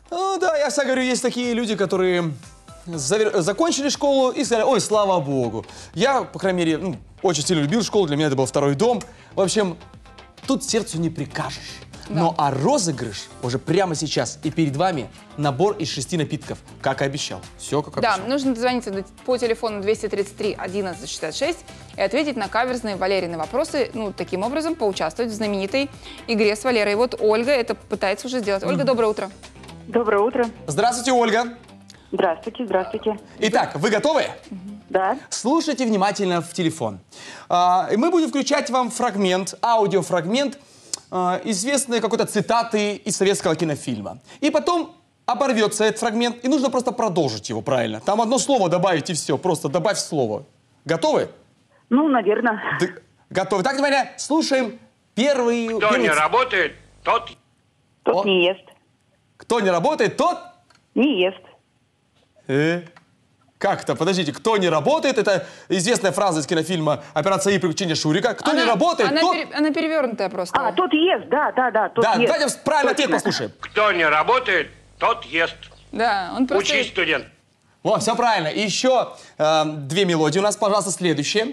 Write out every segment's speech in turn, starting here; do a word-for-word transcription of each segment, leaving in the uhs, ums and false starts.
Ну да, я всегда говорю, есть такие люди, которые завер... закончили школу и сказали, ой, слава богу. Я, по крайней мере, ну, очень сильно любил школу, для меня это был второй дом. В общем, тут сердцу не прикажешь. Да. Ну а розыгрыш уже прямо сейчас. И перед вами набор из шести напитков, как и обещал. Все как обещал. Да, нужно дозвониться по телефону двести тридцать три одиннадцать шестьдесят шесть и ответить на каверзные Валерины вопросы. Ну, таким образом, поучаствовать в знаменитой игре с Валерой. И вот Ольга это пытается уже сделать. Ольга, доброе утро. Доброе утро. Здравствуйте, Ольга. Здравствуйте, здравствуйте. Итак, вы готовы? Да. Слушайте внимательно в телефон. А, и мы будем включать вам фрагмент, аудиофрагмент, а, известной какой-то цитаты из советского кинофильма. И потом оборвется этот фрагмент, и нужно просто продолжить его правильно. Там одно слово добавить, и все. Просто добавь слово. Готовы? Ну, наверное. Да, готовы. Так, говоря, слушаем первый... Кто первый... не работает, тот... Тот О. не ест. Кто не работает, тот... Не ест. Э? Как-то, подождите, кто не работает, это известная фраза из кинофильма «Операция И. Приключения Шурика». Кто она, не работает, она, тот... пере, она перевернутая просто. А, тот ест, да, да, да, тот Да, ест. давайте правильный ответ Точно. послушаем. Кто не работает, тот ест. Да, он просто... Учись, студент. О, все правильно. И еще э, две мелодии у нас, пожалуйста, следующие.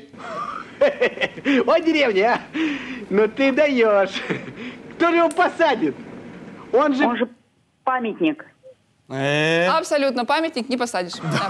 О, деревня, а? Ну ты даешь. Кто же его посадит? Он же... Он же памятник. Э, Абсолютно, памятник не посадишь. Да.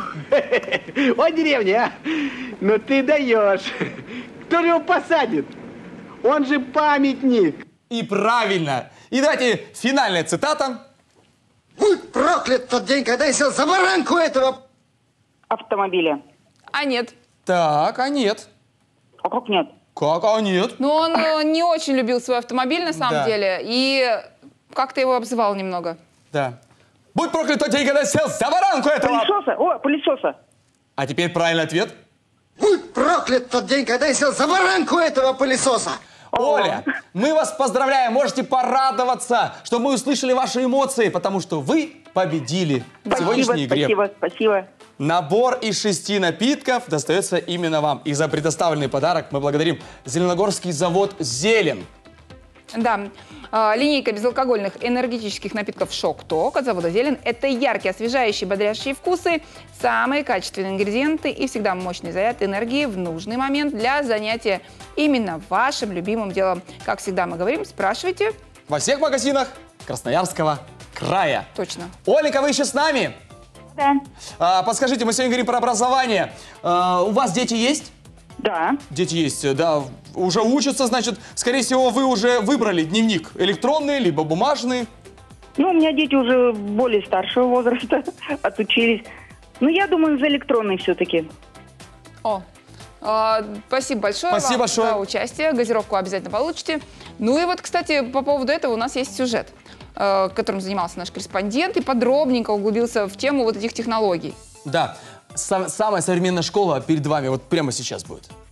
О, деревня, а? Ну ты даешь. Кто же его посадит? Он же памятник. И правильно. И давайте финальная цитата. Будь проклят тот день, когда я сел за баранку этого... Автомобиля. А нет. Так, а нет. А как нет? Как, а нет? Но он э, не очень любил свой автомобиль на самом Да. деле. И как-то его обзывал немного. Да. Будь проклят тот день, когда я сел за баранку этого... Пылесоса? О, пылесоса. А теперь правильный ответ. Будь проклят тот день, когда я сел за баранку этого пылесоса. Оля, мы вас поздравляем, можете порадоваться, что мы услышали ваши эмоции, потому что вы победили в Спасибо, сегодняшней игре. спасибо, спасибо. Набор из шести напитков достается именно вам. И за предоставленный подарок мы благодарим Зеленогорский завод «Зелен». Да, э, линейка безалкогольных энергетических напитков «Шок-Ток» от завода «Зелен» – это яркие, освежающие, бодрящие вкусы, самые качественные ингредиенты и всегда мощный заряд энергии в нужный момент для занятия именно вашим любимым делом. Как всегда мы говорим, спрашивайте. Во всех магазинах Красноярского края. Точно. Оленька, вы еще с нами? Да. А, подскажите, мы сегодня говорим про образование. А, у вас дети есть? Да. Дети есть, да. Уже учатся, значит, скорее всего, вы уже выбрали дневник. Электронный, либо бумажный. Ну, у меня дети уже более старшего возраста отучились. Ну, я думаю, за электронный все-таки. О, э, спасибо большое Спасибо вам большое. за участие. Газировку обязательно получите. Ну и вот, кстати, по поводу этого у нас есть сюжет, э, которым занимался наш корреспондент и подробненько углубился в тему вот этих технологий. Да. Сам- самая современная школа перед вами вот прямо сейчас будет.